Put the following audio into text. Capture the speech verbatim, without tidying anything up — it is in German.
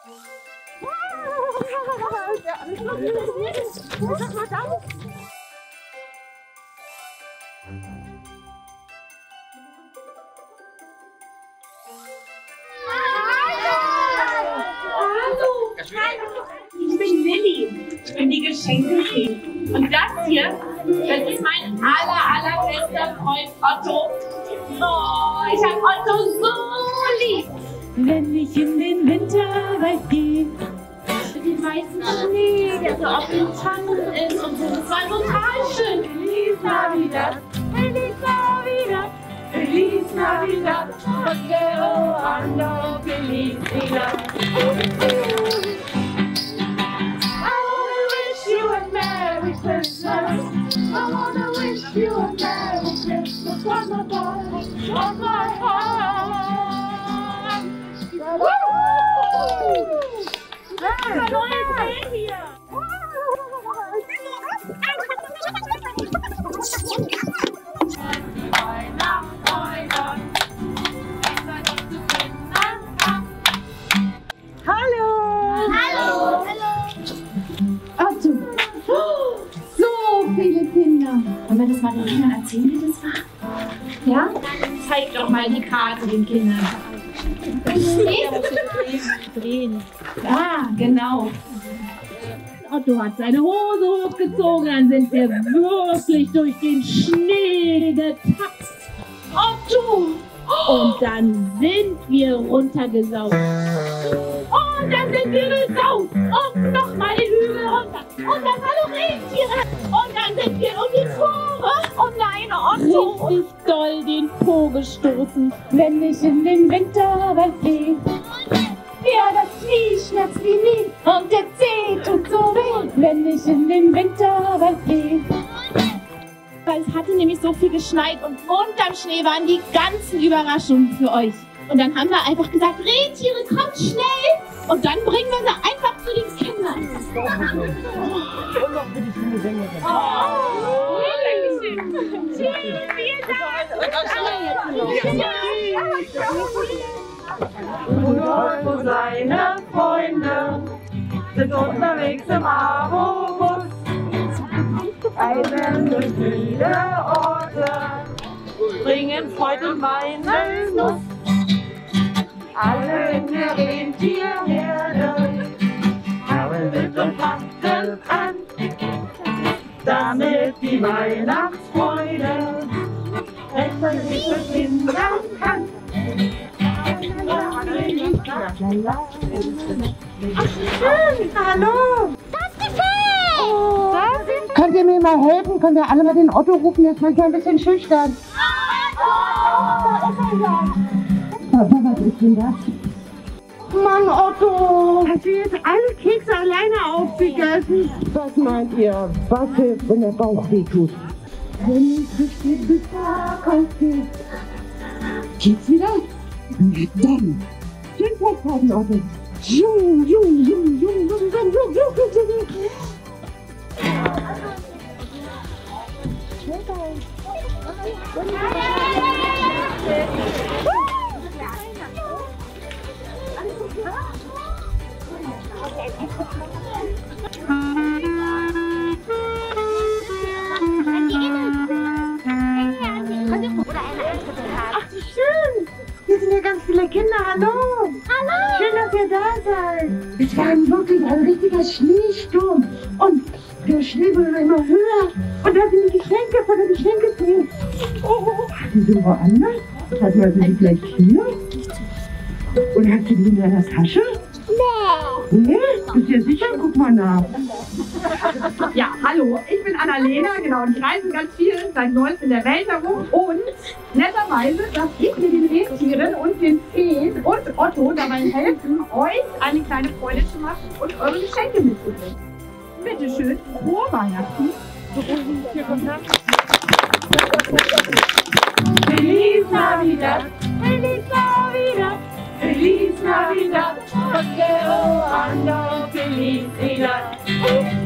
Sag mal da. Ich bin Lilly, ich bin die Geschenke. Und das hier, das ist mein aller, allerbester Freund Otto. Oh, ich hab Otto so lieb. Wenn ich in den Winterwald gehe, den weißen Schnee, der so auf den Tannen ist und so, das war total schön. Feliz Navidad, Feliz Navidad, Feliz Navidad, Ponteo ando felicidad. I wanna wish you a Merry Christmas from the bottom of my heart. Woo! Das ist ein neues Bild hier. Hallo! Hallo! Otto! So viele Kinder! Wollen wir das mal den Kindern erzählen, wie das war? Ja? Zeig doch mal die Karte den Kindern. Drehen. Ah, genau. Otto hat seine Hose hochgezogen, dann sind wir wirklich durch den Schnee getapst. Otto! Und dann sind wir runtergesaust. Und dann sind wir gesaust. Und nochmal den Hügel runter. Und dann hallo Rentiere. Und dann sind wir um die Tore. Oh nein, Otto! Richtig doll den Po gestoßen, wenn ich in den Winterwald gehe. Ja, das Knie schmerzt wie nie und der Zeh tut so weh, wenn ich in den Winterwald gehe. Weil es hatte nämlich so viel geschneit und unterm Schnee waren die ganzen Überraschungen für euch. Und dann haben wir einfach gesagt, Rentiere, kommt schnell! Und dann bringen wir sie einfach zu den Kindern. Und noch für die schöne Sängerin. Oh, Dankeschön. Tschüss, vielen Dank. Rudolf und seine Freunde sind unterwegs im A W O-Bus. Reisen durch viele Orte, bringen Freude und Weihnachtsnuss. Alle in der Rentierherde haben mit und packen an, damit die Weihnachtsfreude rechtzeitig verschwinden kann. Hallo! Das Gepäck! Oh. Könnt ihr mir mal helfen? Könnt ihr alle mal den Otto rufen? Der ist manchmal ein bisschen schüchtern. Papa, was ist denn das? Mann, Otto! Hast du jetzt alle Kekse alleine aufgegessen? Was meint ihr? Was hilft, wenn der Bauch weh tut? Wenn ich richtig bis Tag aufgehe. Geht's wieder? Na dann. Schön festhalten, Otto. Jung, jung, jung, jung, jung, jung, jung, jung, jung, jung. Ach, wie schön! Hier sind ja ganz viele Kinder. Hallo! Hallo! Schön, dass ihr da seid. Es war wirklich ein richtiger Schneesturm. Und der Schnee wurde immer höher. Und da sind die Geschenke von der Geschenketür. Oh, hatten Sie woanders? Hatten wir sie vielleicht hier? Und hast du die in deiner Tasche? Nee. Nee? Bist du dir sicher? Guck mal nach. Ja, hallo, ich bin Annalena, genau, und ich reise ganz viel seit neuestem in der Welt herum. Und netterweise darf ich mit den Rentieren und den Feen und Otto dabei helfen, euch eine kleine Freude zu machen und eure Geschenke mitzubringen. Bitte schön, frohe Weihnachten. Feliz Navidad, Feliz Navidad, Feliz Navidad, Ponteo ando felicidad.